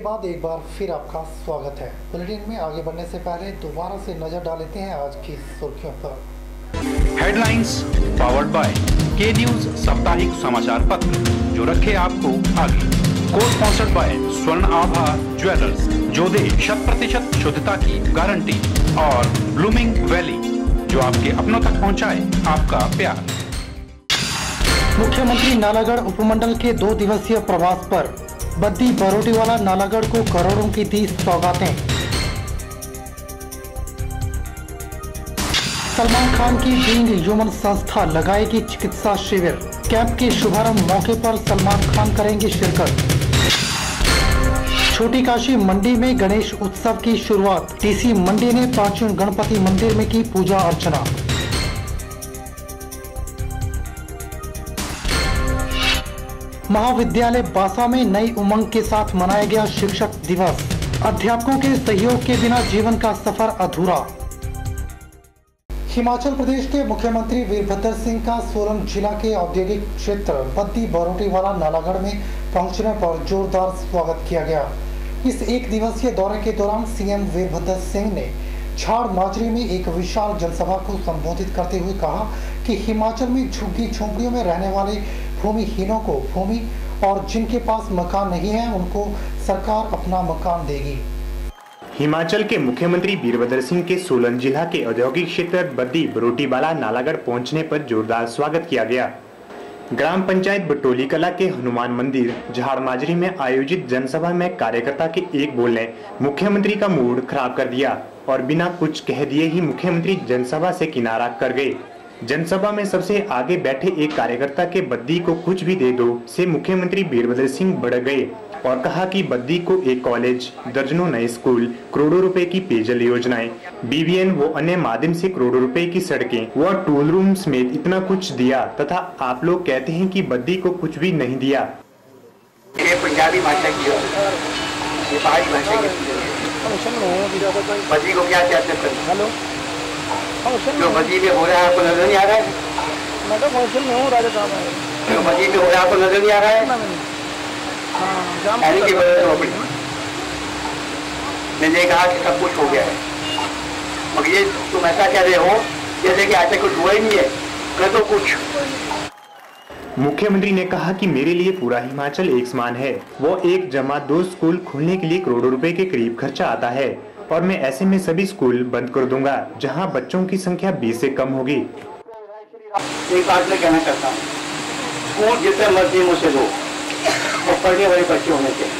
बाद एक बार फिर आपका स्वागत है। बुलेटिन में आगे बढ़ने से पहले दोबारा से नजर डाल लेते हैं आज की सुर्खियों पर। Headlines powered by K news साप्ताहिक समाचार पत्र, जो रखे आपको आगे। को स्पॉन्सर्ड बाय स्वर्ण आभा ज्वेलर्स, जो दे 100% शुद्धता की गारंटी, और ब्लूमिंग वैली, जो आपके अपनों तक पहुंचाए आपका प्यार। मुख्यमंत्री नालागढ़ उपमंडल के 2 दिवसीय प्रवास पर। बद्दी बरोटीवाला नालागढ़ को करोड़ों की दी सौगातें। सलमान खान की बीइंग ह्यूमन संस्था लगाएगी चिकित्सा शिविर। कैंप के शुभारंभ मौके पर सलमान खान करेंगे शिरकत। छोटी काशी मंडी में गणेश उत्सव की शुरुआत। टीसी मंडी ने प्राचीन गणपति मंदिर में की पूजा अर्चना। महाविद्यालय बासा में नई उमंग के साथ मनाया गया शिक्षक दिवस। अध्यापकों के सहयोग के बिना जीवन का सफर अधूरा। हिमाचल प्रदेश के मुख्यमंत्री वीरभद्र सिंह का सोलन जिला के औद्योगिक क्षेत्र बद्दी बरोटीवाला नालागढ़ में पहुंचने पर जोरदार स्वागत किया गया। इस 1 दिवसीय दौरे के दौरान सीएम वीरभद्र सिंह ने झाड़ माजरी में एक विशाल जनसभा को संबोधित करते हुए कहा कि हिमाचल में झुग्गी झोंपड़ियों में रहने वाले भूमिहीनों को भूमि और जिनके पास मकान नहीं है उनको सरकार अपना मकान देगी। हिमाचल के मुख्यमंत्री वीरभद्र सिंह के सोलन जिला के औद्योगिक क्षेत्र बद्दी बरोटीवाला नालागढ़ पहुंचने पर जोरदार स्वागत किया गया। ग्राम पंचायत बटोली कला के हनुमान मंदिर झाड़ माजरी में आयोजित जनसभा में कार्यकर्ता के एक बोल ने मुख्यमंत्री का मूड खराब कर दिया और बिना कुछ कह दिए ही मुख्यमंत्री जनसभा से किनारा कर गए। जनसभा में सबसे आगे बैठे एक कार्यकर्ता के बद्दी को कुछ भी दे दो से मुख्यमंत्री वीरभद्र सिंह भड़क गए और कहा कि बद्दी को एक कॉलेज, दर्जनों नए स्कूल, करोड़ों रुपए की पेयजल योजनाएं, बीबीएन व अन्य माध्यम से करोड़ों रुपए की सड़कें व टूल रूम समेत इतना कुछ दिया, तथा आप लोग कहते हैं कि बद्दी को कुछ भी नहीं दिया। ये पंजाबी भाषा की ये पहाड़ी भाषा की बद्दी को क्या कहते हैं? जो बद्दी में हो रहा है आपको नजर नहीं आ रहा है? मैं तो फंक्शन में हूँ, राजा साहब है। जो बद्दी में हो रहा है आपको नजर नहीं आ रहा है? मैंने कहा कि सब कुछ हो गया है, मगर ये तुम ऐसा कह रहे हो जैसे कि आज तक कुछ हुआ ही नहीं है। कर दो कुछ। मुख्यमंत्री ने कहा कि मेरे लिए पूरा हिमाचल एक समान है। वो एक जमा 2 स्कूल खोलने के लिए करोड़ों रुपए के करीब खर्चा आता है और मैं ऐसे में सभी स्कूल बंद कर दूंगा जहां बच्चों की संख्या 20 से कम होगी। एक बात मैं कहना चाहता हूँ, स्कूल जितने मर्जी मुझसे दो और पढ़ने वाले बच्चे होने के।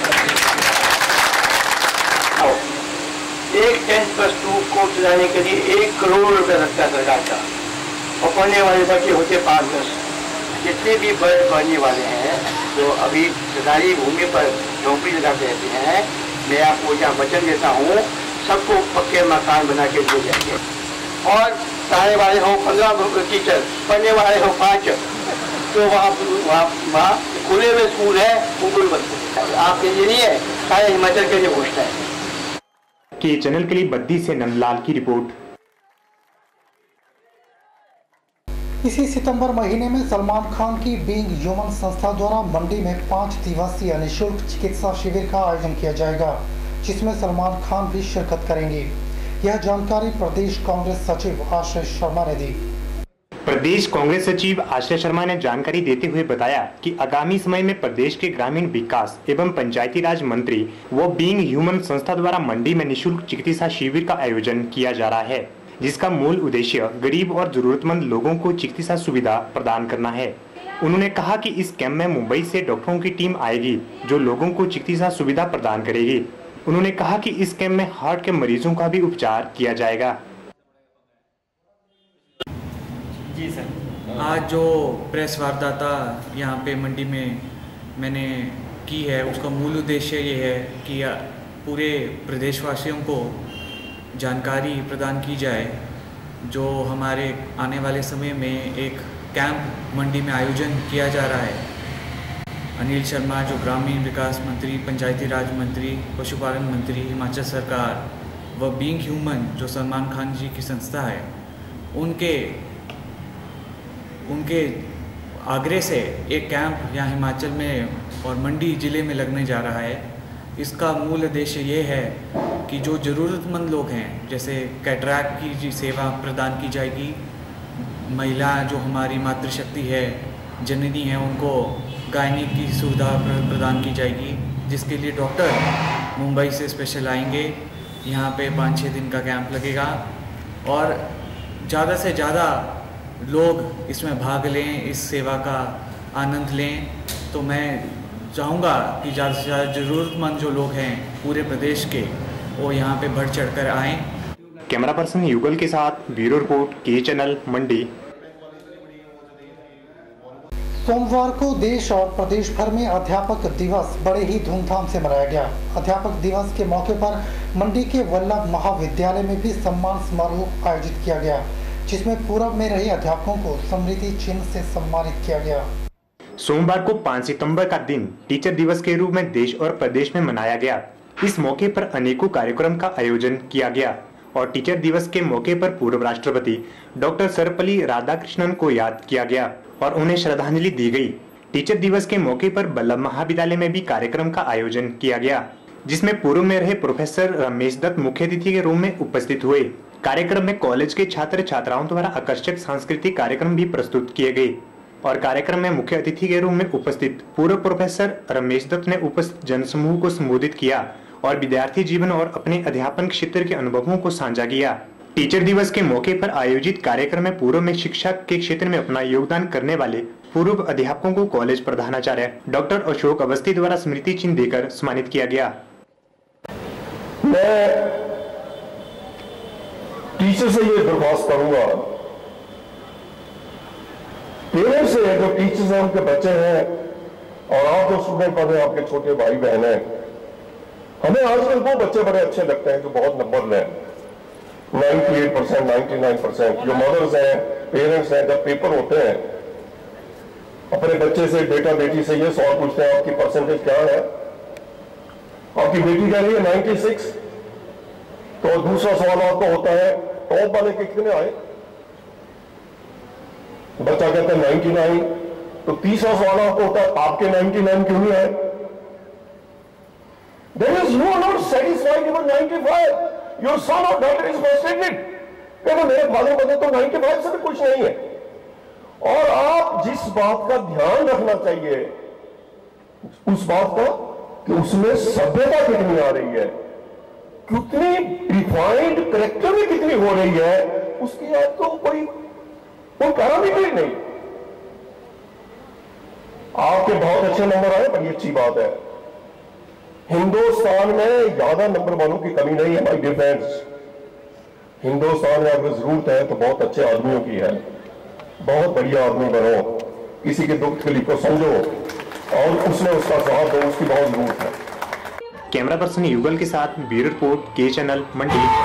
एक 10+2 को चलाने के लिए 1 करोड़ रुपए लगता है सरकार का, और पढ़ने वाले बच्चे होते 5-10। जितने भी बड़े पढ़ने वाले हैं जो अभी सरकारी भूमि पर झोंपड़ी लगाते रहते हैं, मैं आपको यहाँ वचन देता हूँ, सबको पक्के मकान बना के दिए जाएंगे। और पढ़ने वाले हो 15 टीचर, पढ़ने वाले हो 5, तो वहाँ खुले हुए स्कूल है, उनको बंद। आपके लिए नहीं है, सारे हिमाचल के लिए घोषणा है। के चैनल के लिए बद्दी से नंदलाल की रिपोर्ट। इसी सितंबर महीने में सलमान खान की बीइंग ह्यूमन संस्था द्वारा मंडी में 5 दिवसीय निःशुल्क चिकित्सा शिविर का आयोजन किया जाएगा, जिसमें सलमान खान भी शिरकत करेंगे। यह जानकारी प्रदेश कांग्रेस सचिव आश्रय शर्मा ने दी। प्रदेश कांग्रेस सचिव आश्रय शर्मा ने जानकारी देते हुए बताया कि आगामी समय में प्रदेश के ग्रामीण विकास एवं पंचायती राज मंत्री व बीइंग ह्यूमन संस्था द्वारा मंडी में निःशुल्क चिकित्सा शिविर का आयोजन किया जा रहा है, जिसका मूल उद्देश्य गरीब और जरूरतमंद लोगों को चिकित्सा सुविधा प्रदान करना है। उन्होंने कहा कि इस कैंप में मुंबई से डॉक्टरों की टीम आएगी जो लोगों को चिकित्सा सुविधा प्रदान करेगी। उन्होंने कहा कि इस कैंप में हार्ट के मरीजों का भी उपचार किया जाएगा। जी सर, आज जो प्रेस वार्ता यहाँ पे मंडी में मैंने की है, उसका मूल उद्देश्य ये है कि पूरे प्रदेशवासियों को जानकारी प्रदान की जाए जो हमारे आने वाले समय में एक कैंप मंडी में आयोजन किया जा रहा है। अनिल शर्मा जो ग्रामीण विकास मंत्री, पंचायती राज मंत्री, पशुपालन मंत्री हिमाचल सरकार व बीइंग ह्यूमन जो सलमान खान जी की संस्था है, उनके आग्रह से एक कैंप यहाँ हिमाचल में और मंडी ज़िले में लगने जा रहा है, इसका मूल उद्देश्य ये है कि जो ज़रूरतमंद लोग हैं, जैसे कैटरैक्ट की सेवा प्रदान की जाएगी, महिला जो हमारी मातृशक्ति है, जननी है, उनको गायनी की सुविधा प्रदान की जाएगी, जिसके लिए डॉक्टर मुंबई से स्पेशल आएंगे। यहाँ पे 5-6 दिन का कैंप लगेगा और ज़्यादा से ज़्यादा लोग इसमें भाग लें, इस सेवा का आनंद लें। तो मैं चाहूँगा कि ज़्यादा से ज़्यादा ज़रूरतमंद जो लोग हैं पूरे प्रदेश के, वो यहाँ पे बढ़ चढ़ कर आएँ। कैमरा पर्सन युगल के साथ bureau report, K channel, Mandi. सोमवार को देश और प्रदेश भर में अध्यापक दिवस बड़े ही धूमधाम से मनाया गया। अध्यापक दिवस के मौके पर मंडी के वल्लभ महाविद्यालय में भी सम्मान समारोह आयोजित किया गया, जिसमें पूर्व में रहे अध्यापकों को स्मृति चिन्ह से सम्मानित किया गया। सोमवार को 5 सितंबर का दिन टीचर दिवस के रूप में देश और प्रदेश में मनाया गया। इस मौके पर अनेकों कार्यक्रम का आयोजन किया गया और टीचर दिवस के मौके पर पूर्व राष्ट्रपति डॉक्टर सर्वपल्ली राधाकृष्णन को याद किया गया और उन्हें श्रद्धांजलि दी गई। टीचर दिवस के मौके पर वल्लभ महाविद्यालय में भी कार्यक्रम का आयोजन किया गया, जिसमें पूर्व में रहे प्रोफेसर रमेश दत्त मुख्य अतिथि के रूप में उपस्थित हुए। कार्यक्रम में कॉलेज के छात्र छात्राओं द्वारा आकर्षक सांस्कृतिक कार्यक्रम भी प्रस्तुत किए गए और कार्यक्रम में मुख्य अतिथि के रूप में उपस्थित पूर्व प्रोफेसर रमेश दत्त ने उपस्थित जनसमूह को संबोधित किया और विद्यार्थी जीवन और अपने अध्यापन क्षेत्र के अनुभवों को साझा किया। टीचर दिवस के मौके पर आयोजित कार्यक्रम में पूर्व में शिक्षा के क्षेत्र में अपना योगदान करने वाले पूर्व अध्यापकों को कॉलेज प्रधानाचार्य डॉक्टर अशोक अवस्थी द्वारा स्मृति चिन्ह देकर सम्मानित किया गया। मैं टीचर से ये दरख्वास्त करूंगा, पेरेंट्स से, जो टीचर्स हैं, उनके बच्चे हैं और आप जो स्टूडेंट पढ़ रहे हैं, आपके छोटे भाई बहन हैं, हमें आजकल वो बच्चे बड़े अच्छे लगते हैं जो बहुत नंबर लें, 98%, 99%। जो मदर्स हैं, पेरेंट्स हैं, जब पेपर होते हैं अपने बच्चे से, बेटा बेटी से ये सवाल पूछते हैं, आपकी परसेंटेज क्या है? आपकी बेटी कह रही है 96, तो दूसरा सवाल आपको होता है टॉप वाले के कितने आए? बच्चा कहता है 99, तो तीसरा सवाल आपको होता है आपके 99 क्यों नहीं आए? There is no not satisfied even 95. Your son or daughter is frustrated. कहते मेरे फादर बने तो 95 से भी कुछ नहीं है। और आप जिस बात का ध्यान रखना चाहिए उस बात का कि उसमें सभ्यता कितनी आ रही है, कितनी रिफाइंड करेक्टर में कितनी हो रही है, उसकी आज तो कोई पैरामीटर ही नहीं। आपके बहुत अच्छे नंबर आए, बड़ी अच्छी बात है। हिंदुस्तान में ज्यादा नंबर वालों की कमी नहीं है माय डियर फ्रेंड्स। हिंदुस्तान में अगर जरूरत है तो बहुत अच्छे आदमियों की है। बहुत बढ़िया आदमी बनो, किसी के दुख तकलीफ को समझो और उसमें उसका साथ दो, उसकी बहुत जरूरत है। कैमरा पर्सन युगल के साथ bureau report, K channel, Mandi.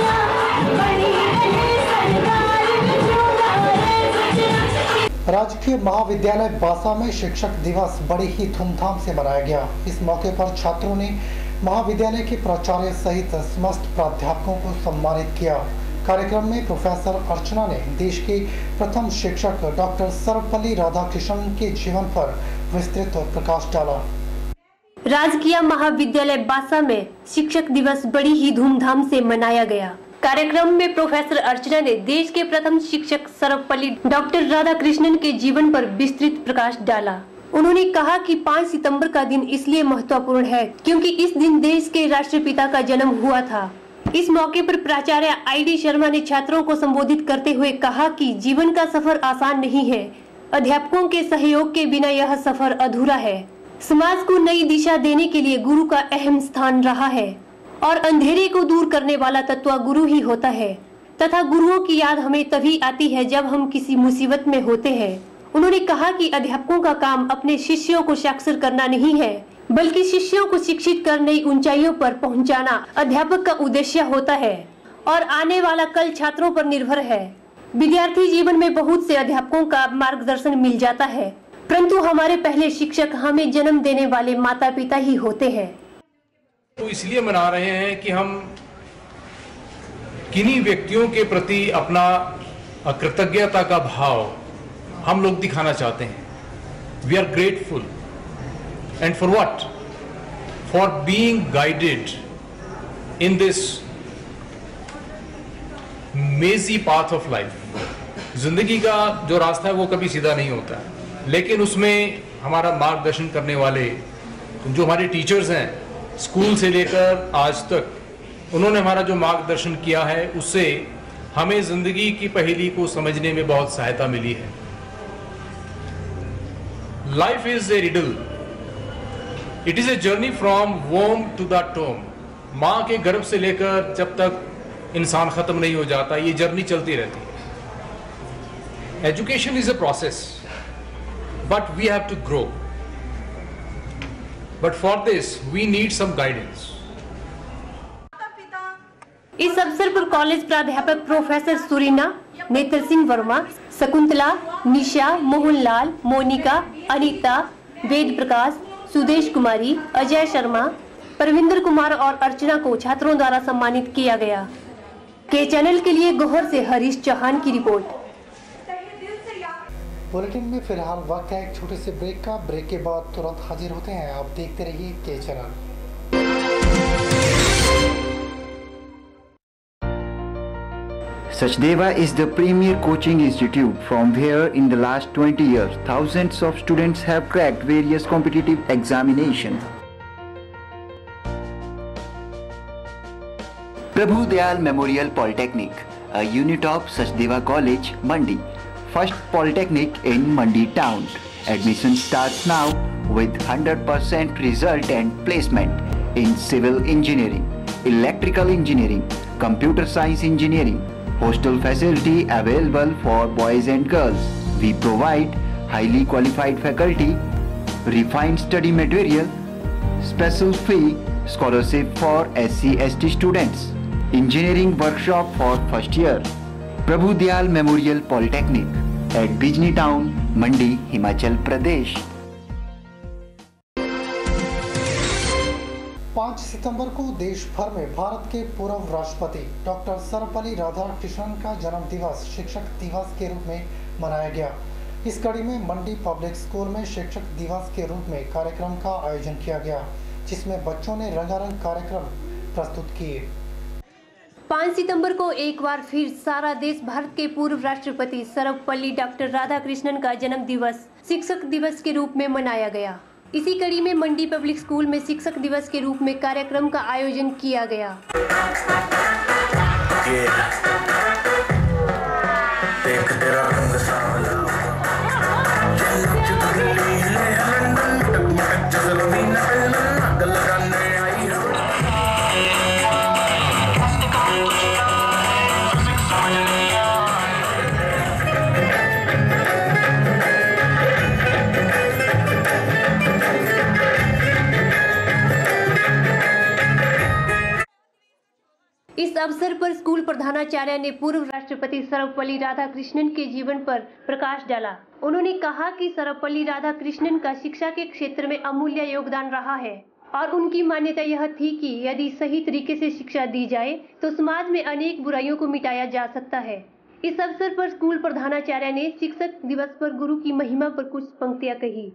राजकीय महाविद्यालय बासा में शिक्षक दिवस बड़े ही धूमधाम से मनाया गया। इस मौके पर छात्रों ने महाविद्यालय के प्राचार्य सहित समस्त प्राध्यापकों को सम्मानित किया। कार्यक्रम में प्रोफेसर अर्चना ने देश के प्रथम शिक्षक डॉक्टर सर्वपल्ली राधाकृष्णन के जीवन पर विस्तृत प्रकाश डाला। राजकीय महाविद्यालय बासा में शिक्षक दिवस बड़ी ही धूमधाम से मनाया गया। कार्यक्रम में प्रोफेसर अर्चना ने देश के प्रथम शिक्षक सर्वपल्ली डॉक्टर राधाकृष्णन के जीवन पर विस्तृत प्रकाश डाला। उन्होंने कहा कि 5 सितंबर का दिन इसलिए महत्वपूर्ण है क्योंकि इस दिन देश के राष्ट्रपिता का जन्म हुआ था। इस मौके पर प्राचार्य ID शर्मा ने छात्रों को संबोधित करते हुए कहा कि जीवन का सफर आसान नहीं है, अध्यापकों के सहयोग के बिना यह सफर अधूरा है। समाज को नई दिशा देने के लिए गुरु का अहम स्थान रहा है और अंधेरे को दूर करने वाला तत्व गुरु ही होता है तथा गुरुओं की याद हमें तभी आती है जब हम किसी मुसीबत में होते हैं। उन्होंने कहा कि अध्यापकों का काम अपने शिष्यों को साक्षर करना नहीं है, बल्कि शिष्यों को शिक्षित कर नई ऊंचाइयों पर पहुंचाना अध्यापक का उद्देश्य होता है और आने वाला कल छात्रों पर निर्भर है। विद्यार्थी जीवन में बहुत से अध्यापकों का मार्गदर्शन मिल जाता है, परंतु हमारे पहले शिक्षक हमें जन्म देने वाले माता पिता ही होते हैं। तो इसलिए मना रहे हैं कि हम किन्हीं व्यक्तियों के प्रति अपना कृतज्ञता का भाव हम लोग दिखाना चाहते हैं। We are grateful and for what? for being guided in this mazy path of life. जिंदगी का जो रास्ता है वो कभी सीधा नहीं होता है, लेकिन उसमें हमारा मार्गदर्शन करने वाले जो हमारे टीचर्स हैं स्कूल से लेकर आज तक, उन्होंने हमारा जो मार्गदर्शन किया है उससे हमें जिंदगी की पहेली को समझने में बहुत सहायता मिली है. Life is a riddle, it is a journey from womb to the tomb. माँ के गर्भ से लेकर जब तक इंसान खत्म नहीं हो जाता, ये जर्नी चलती रहती है. Education is a process, but we have to grow. But for this we need some guidance. इस अवसर पर कॉलेज प्राध्यापक प्रोफेसर सुरीना, नेत्र सिंह वर्मा, शकुंतला, निशा, मोहनलाल, मोनिका, अनीता, वेद प्रकाश, सुदेश कुमारी, अजय शर्मा, परविंदर कुमार और अर्चना को छात्रों द्वारा सम्मानित किया गया. के चैनल के लिए गोहर से हरीश चौहान की रिपोर्ट. बुलेटिन में फिलहाल वक्त है एक छोटे से ब्रेक का. ब्रेक के बाद तुरंत हाजिर होते हैं. आप देखते रहिए K channel. Sachdeva is the premier coaching institute from where in the last 20 years thousands of students have cracked various competitive examinations. Prabhu Dayal Memorial Polytechnic, a unit of Sachdeva College, Mandi, first polytechnic in Mandi town. Admission starts now with 100% result and placement in civil engineering, electrical engineering, computer science engineering. Hostel facility available for boys and girls. We provide highly qualified faculty, refined study material, special fee scholarship for SC/ST students, engineering workshop for first year. Prabhu Dayal Memorial Polytechnic at Bijni Town, Mandi, Himachal Pradesh. 5 सितंबर को देश भर में भारत के पूर्व राष्ट्रपति doctor Sarvepalli Radhakrishnan का जन्म दिवस शिक्षक दिवस के रूप में मनाया गया. इस कड़ी में मंडी पब्लिक स्कूल में शिक्षक दिवस के रूप में कार्यक्रम का आयोजन किया गया, जिसमें बच्चों ने रंगारंग कार्यक्रम प्रस्तुत किए. 5 सितंबर को एक बार फिर सारा देश भारत के पूर्व राष्ट्रपति सर्वपल्ली डॉक्टर राधाकृष्णन का जन्म दिवस शिक्षक दिवस के रूप में मनाया गया. इसी कड़ी में मंडी पब्लिक स्कूल में शिक्षक दिवस के रूप में कार्यक्रम का आयोजन किया गया. इस अवसर पर स्कूल प्रधानाचार्य ने पूर्व राष्ट्रपति सर्वपल्ली राधाकृष्णन के जीवन पर प्रकाश डाला. उन्होंने कहा कि सर्वपल्ली राधाकृष्णन का शिक्षा के क्षेत्र में अमूल्य योगदान रहा है और उनकी मान्यता यह थी कि यदि सही तरीके से शिक्षा दी जाए तो समाज में अनेक बुराइयों को मिटाया जा सकता है. इस अवसर पर स्कूल प्रधानाचार्य ने शिक्षक दिवस पर गुरु की महिमा पर कुछ पंक्तियां कही.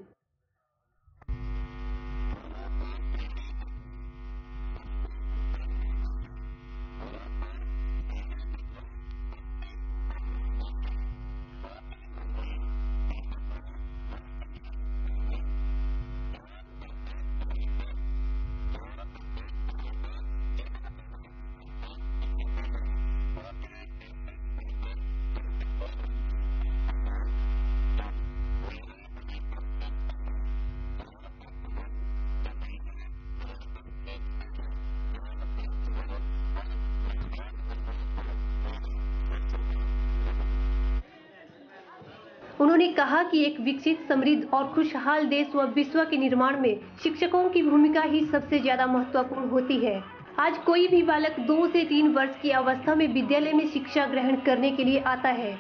उन्होंने कहा कि एक विकसित, समृद्ध और खुशहाल देश व विश्व के निर्माण में शिक्षकों की भूमिका ही सबसे ज्यादा महत्वपूर्ण होती है. आज कोई भी बालक 2 से 3 वर्ष की अवस्था में विद्यालय में शिक्षा ग्रहण करने के लिए आता है.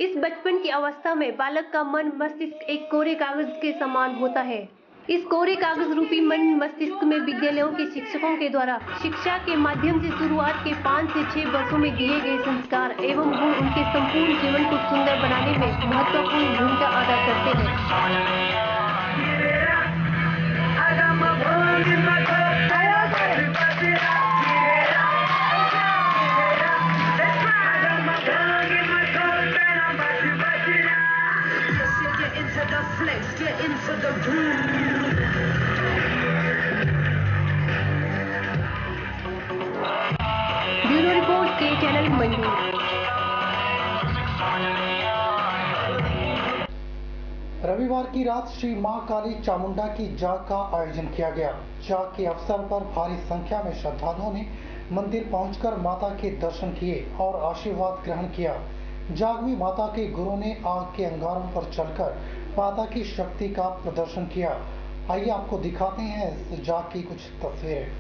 इस बचपन की अवस्था में बालक का मन मस्तिष्क एक कोरे कागज के समान होता है। इस कोरे कागज रूपी मन मस्तिष्क में विद्यालयों के शिक्षकों के द्वारा शिक्षा के माध्यम से शुरुआत के 5 से 6 वर्षों में दिए गए संस्कार एवं गुण उनके संपूर्ण जीवन को सुंदर बनाने में महत्वपूर्ण भूमिका अदा करते हैं। Bureau report K channel Mandi. रविवार की रात श्री मां काली चामुंडा की जाग का आयोजन किया गया। जाग के अवसर पर भारी संख्या में श्रद्धालुओं ने मंदिर पहुंचकर माता के दर्शन किए और आशीर्वाद ग्रहण किया। जाग में माता के गुरु ने आग के अंगारों पर चलकर माता की शक्ति का प्रदर्शन किया। आइए आपको दिखाते हैं इस जाग की कुछ तस्वीरें।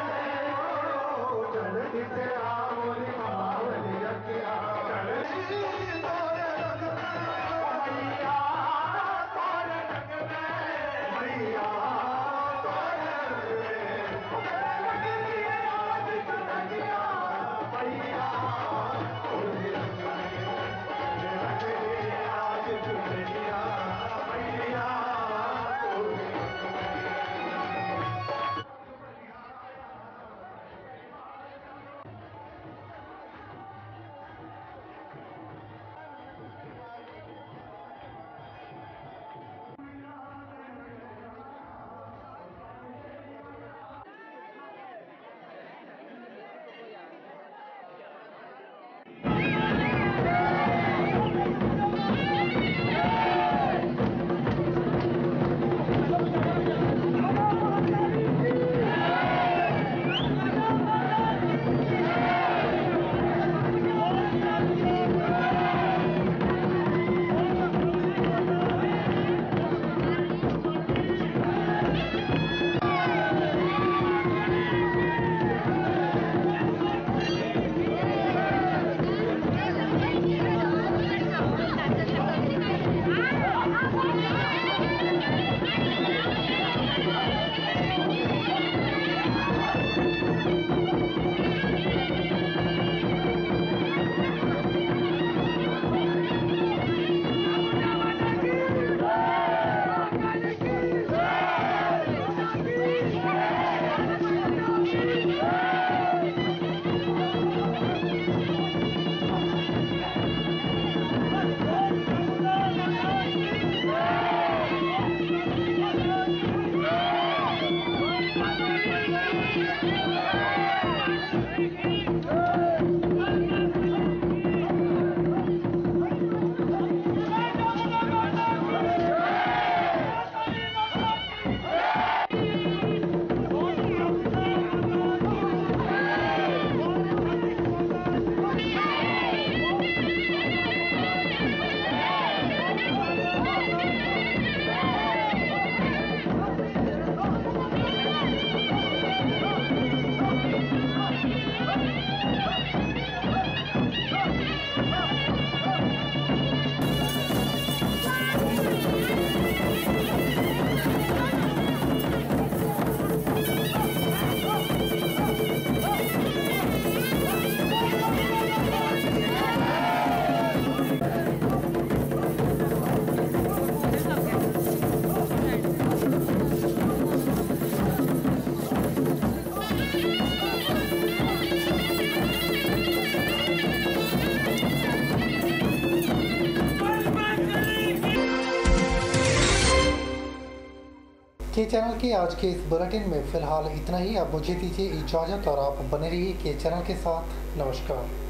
के चैनल के आज के इस बुलेटिन में फिलहाल इतना ही। अब मुझे दीजिए इजाज़त और आप बने रहिए के चैनल के साथ। नमस्कार।